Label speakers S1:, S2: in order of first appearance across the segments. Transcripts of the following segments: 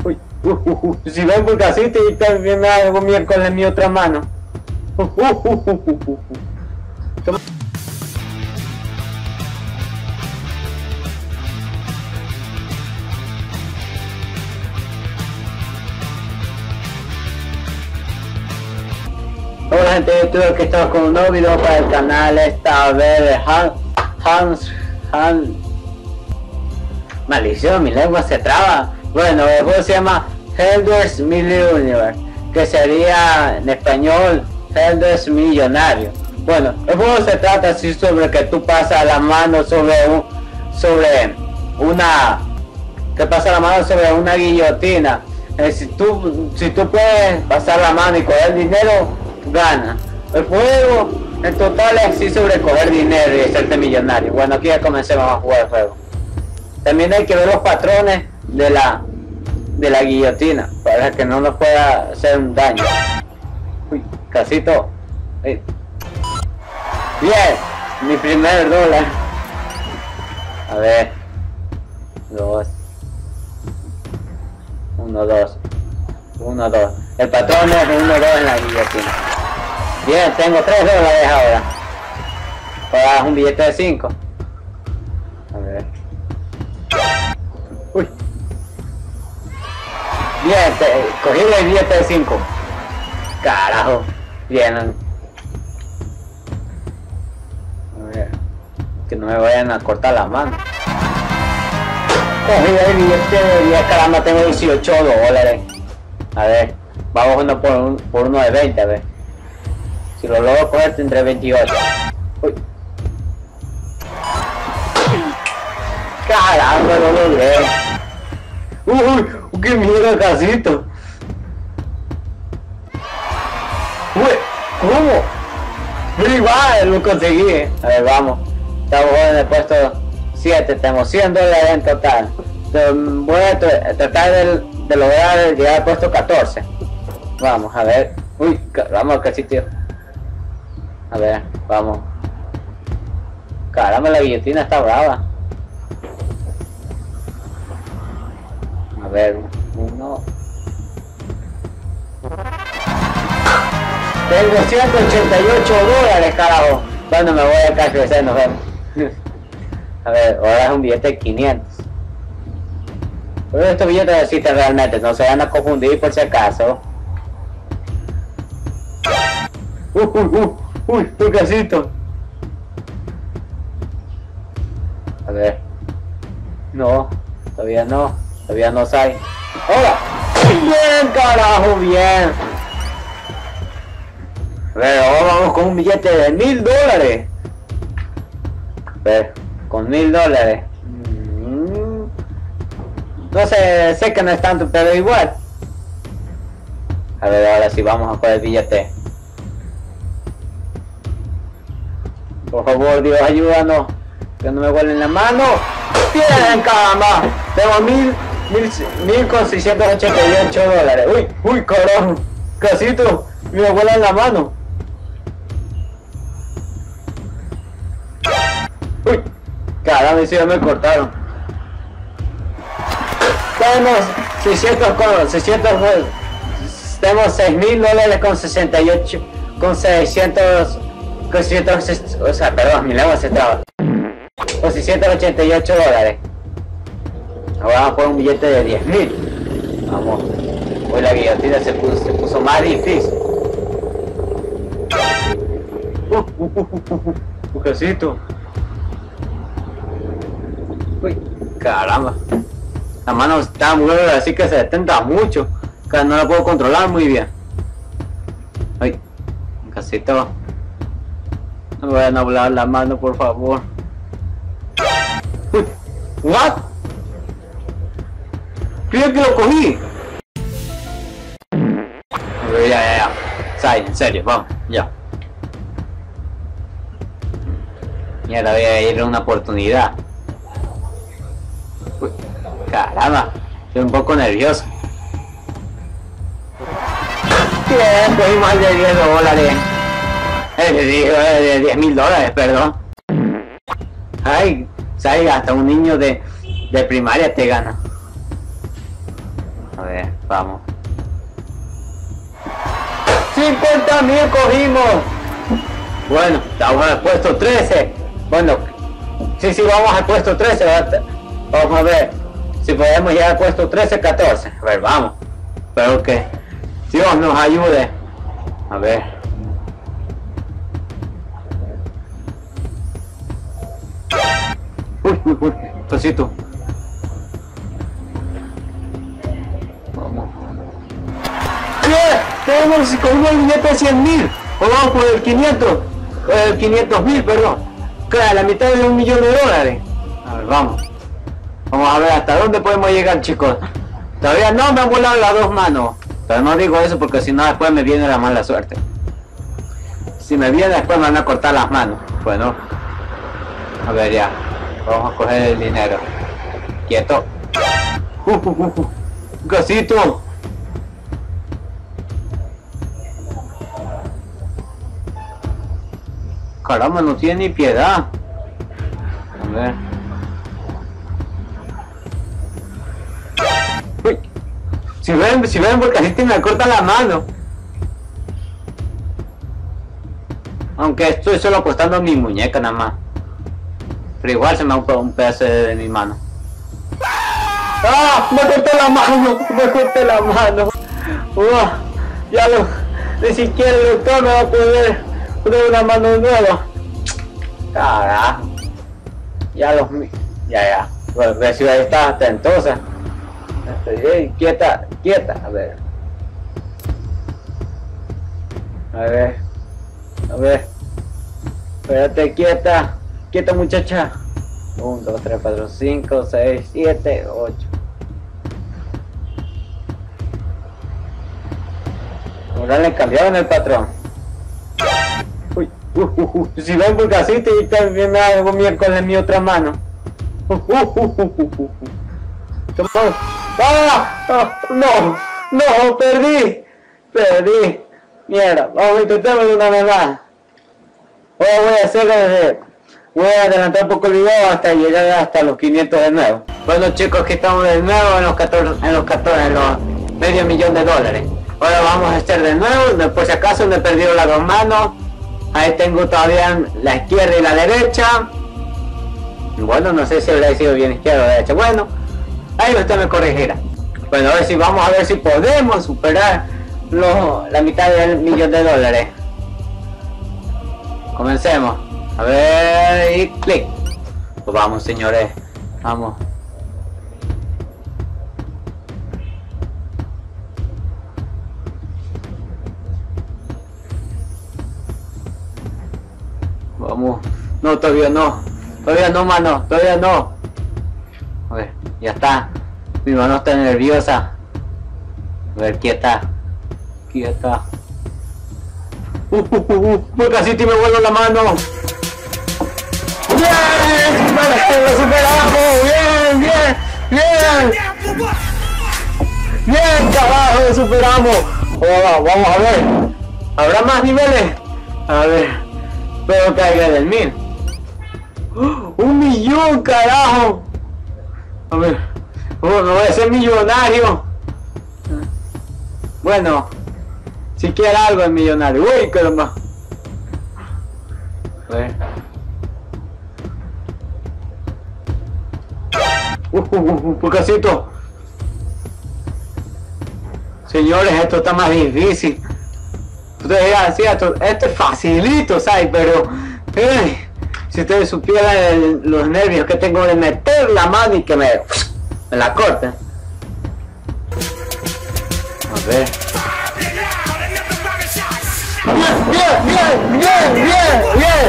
S1: Uy, si ven por casita y también me hago miércoles en mi otra mano. Hola gente de YouTube, que estamos con un nuevo video para el canal. Esta vez de maldición, mi lengua se traba. Bueno, el juego se llama Helldivers Millionaire, que sería en español Helldivers Millonario. Bueno, el juego se trata así sobre que tú pasas la mano sobre una guillotina. Si tú puedes pasar la mano y coger dinero, gana. El juego en total es así sobre coger dinero y hacerte millonario. Bueno, aquí ya comencemos a jugar el juego. También hay que ver los patrones de la guillotina para que no nos pueda hacer un daño. Uy, casito. Bien, mi primer dólar. A ver, 2 1 2 1 2. El patrón es de 1 2 en la guillotina. Bien, tengo 3 dólares ahora. Ahora un billete de 5. A ver. Uy. Bien, cogí el billete de 5. Carajo. Bien. A ver. Que no me vayan a cortar la mano. Cogí el billete de 10. Caramba, tengo 18 dólares. A ver. Vamos uno por uno de 20, a ver. Si lo logro coger tendré 28. Uy. Caramba, no lo logré. Uy, qué mierda, casito. Uy, ¿cómo? Pero igual lo conseguí. A ver, vamos. Estamos en el puesto 7, tenemos 100 dólares en total. Voy a tratar de lograr llegar al puesto 14. Vamos, a ver. Uy, vamos, casito. A ver, vamos. Caramba, la guillotina está brava. A ver, 1. Tengo 188 dólares, carajo. Bueno, me voy a crecer, nos vemos. A ver, ahora es un billete de 500. Pero estos billetes existen realmente, no se van a confundir por si acaso. Uy, tu casito. A ver. No, todavía no sale. ¡Hola! ¡Bien, carajo! ¡Bien! A ver, ahora vamos con un billete de 1000 dólares. A ver, con 1000 dólares. No sé que no es tanto, pero igual. A ver, ahora sí vamos a coger el billete. Por favor, Dios, ayúdanos. Que no me vuelen la mano. ¡Bien, caramba! Tengo 1000 con 688 dólares. Uy, carajo. Casito, me vuelan la mano. Uy, caramba, si ya me cortaron. Tenemos 600 $6000 con 68 con 600, o sea, perdón, mi lengua se traba. Con 688 dólares. Ahora vamos a poner un billete de 10.000. Vamos. Hoy la guillotina se puso más difícil. Un casito. Uy, caramba. La mano está muy dura, así que se detenta mucho. Que no la puedo controlar muy bien. Ay, un casito. No me vayan a volar la mano, por favor. Uy, ¿what? Creo que lo cogí. Ya. Sai, en serio, vamos, ya. Mierda, voy a ir a una oportunidad. Uy, caramba, estoy un poco nervioso. Bien, cogí más de 10 dólares. De 10.000 dólares, perdón. Ay, ¿sabes? Hasta un niño de primaria te gana. A ver, vamos. 50.000 cogimos. Bueno, estamos al puesto 13. Bueno, sí, vamos al puesto 13. Vamos a ver si podemos llegar al puesto 13, 14. A ver, vamos. Espero que Dios nos ayude. A ver. Uy, cosito. Vamos. Tenemos el billete de 100.000. O vamos por el 500.000, perdón. Claro, la mitad de $1.000.000. A ver, vamos. Vamos a ver hasta dónde podemos llegar, chicos. Todavía no me han volado las dos manos. Pero no digo eso porque si no después me viene la mala suerte. Si me viene después me van a cortar las manos. Bueno. A ver ya. Vamos a coger el dinero. Quieto. Gasito. Caramba, no tiene ni piedad. A ver. Uy. Si ven porque así me corta la mano. Aunque estoy solo apostando mi muñeca nada más. Pero igual se me ha un pedazo de mi mano. ¡Ah! ¡Me corté la mano! ¡Me corté la mano! Ya ni siquiera el doctor me va a poder poner una mano nueva. Carajo. Ya. Bueno, ver si ahí está tentosa. Quieta. A ver. Espérate, quieta. Quieta, muchacha. 1, 2, 3, 4, 5, 6, 7, 8. Ahora le cambiaron el patrón. Uy, si ven porque así y también me hago miércoles en mi otra mano. No, perdí. Mierda, vamos a intentarlo una vez más. Voy a adelantar un poco el video hasta llegar hasta los 500 de nuevo. Bueno, chicos, aquí estamos de nuevo en los medio millón de dólares. Ahora vamos a hacer de nuevo, por si acaso me he perdido las dos manos. Ahí tengo todavía la izquierda y la derecha. Bueno, no sé si habrá sido bien izquierda o derecha. Bueno, ahí usted me corregirá. Bueno, vamos a ver si podemos superar la mitad del millón de dólares. Comencemos. A ver, y clic. Pues vamos, señores. Vamos. Vamos. No, todavía no. Todavía no, mano. Todavía no. A ver, ya está. Mi mano está nerviosa. A ver, quieta. Porque así te me vuelvo la mano. ¡Bien! ¡Lo superamos! ¡Bien, carajo! ¡Lo superamos! Vamos a ver. ¿Habrá más niveles? A ver. Espero que haya del 1000. ¡1.000.000, carajo! A ver. Me voy a hacer millonario. Bueno. Si quiere algo es millonario. Uy, caramba. A ver. Pocasito. Señores, esto está más difícil. Ustedes dirán, sí, esto es facilito, ¿sabes? Pero si ustedes supieran los nervios que tengo de meter la mano y que me la corten. A ver. Bien.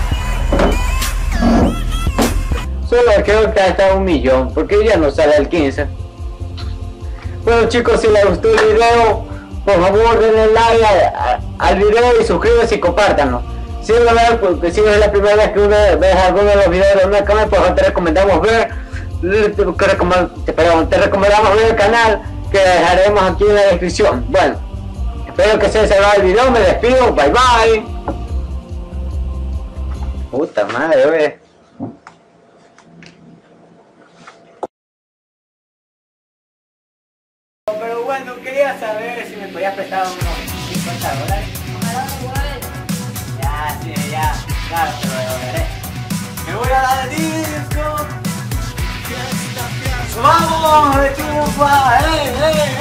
S1: Solo creo que hasta 1.000.000, porque ya no sale el 15. Bueno, chicos, si les gustó el video, por favor denle like al video y suscríbanse y compártanlo. Si es la primera vez que uno ve alguno de los videos de una cámara, pues te recomendamos te recomendamos ver el canal que dejaremos aquí en la descripción. Bueno, espero que se haya gustado el video, me despido, bye bye. Puta madre, no quería saber si me podías prestar unos $50.
S2: Me da igual.
S1: Ya, sí, ya, claro, te lo devolveré. Me voy a dar el disco. ¡Vamos, de chupa! ¡Eh, eh,